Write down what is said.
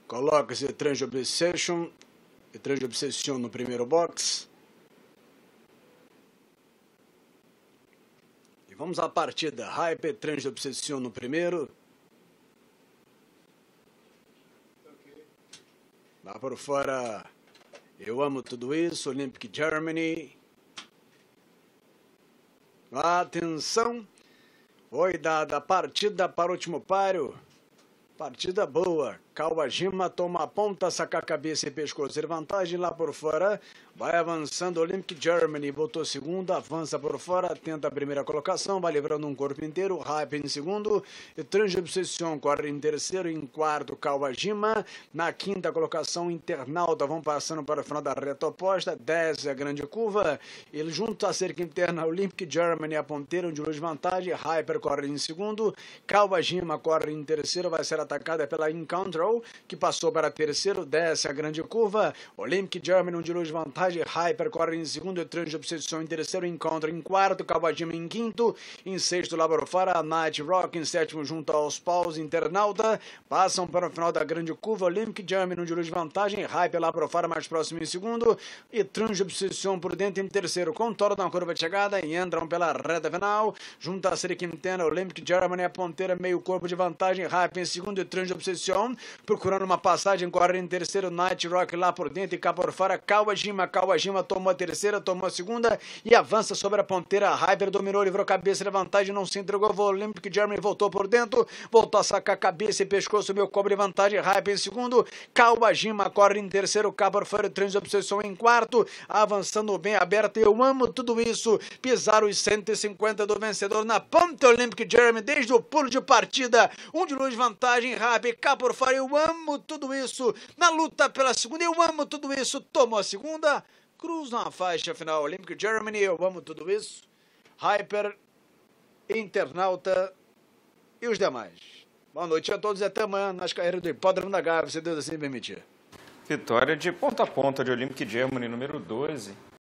Coloca-se Trans Obsession e Trans Obsession no primeiro box. E vamos à partida. Hyper Trans Obsession no primeiro. Lá por fora, Eu Amo Tudo Isso, Olympic Germany. Atenção, foi dada a partida para o último páreo. Partida boa. Kawajima toma a ponta, saca a cabeça e pescoço de vantagem lá por fora. Vai avançando Olympic Germany, botou segundo, avança por fora, tenta a primeira colocação, vai livrando um corpo inteiro. Hype em segundo, e Trans Obsession corre em terceiro, em quarto Kawajima. Na quinta colocação, Internauta vão passando para o final da reta oposta, desce a grande curva. Ele junto à cerca interna, Olympic Germany a ponteira, de luz vantagem. Hyper corre em segundo, Kawajima corre em terceiro, vai ser atacada pela Encounter, que passou para terceiro, desce a grande curva. Olympic Germany, de luz vantagem. Hyper corre em segundo, e Trans Obsession em terceiro, Encounter em quarto, Kawajima em quinto, em sexto lá por fora, Night Rock em sétimo junto aos paus, Internauta, passam para o final da grande curva. Olympic Germany, de luz vantagem. Hyper lá por fora, mais próximo em segundo, e Trans Obsession por dentro em terceiro, contornam a curva de chegada e entram pela reta final, junto a série quintena. Olympic Germany a ponteira, meio corpo de vantagem. Hyper em segundo, e Trans Obsession procurando uma passagem, corre em terceiro, Night Rock lá por dentro e cá por fora, Kawajima tomou a terceira, tomou a segunda e avança sobre a ponteira. Hyper dominou, livrou a cabeça de vantagem, não se entregou. Olympic Germany voltou por dentro, voltou a sacar a cabeça e pescoço, meu cobre vantagem. Hyper em segundo, Kawajima corre em terceiro, cá por fora, Trans Obsession em quarto, avançando bem aberto. Eu Amo Tudo Isso, pisar os 150 do vencedor na ponta. Olympic Germany desde o pulo de partida, de luz vantagem. Hyper cá por fora, Eu Amo Tudo Isso na luta pela segunda. Eu Amo Tudo Isso tomou a segunda, cruza na faixa final. Olympic Germany, Eu Amo Tudo Isso, Hyper, Internauta e os demais. Boa noite a todos e até amanhã nas carreiras do Hipódromo da Gávea, se Deus assim permitir. Vitória de ponta a ponta de Olympic Germany, número 12.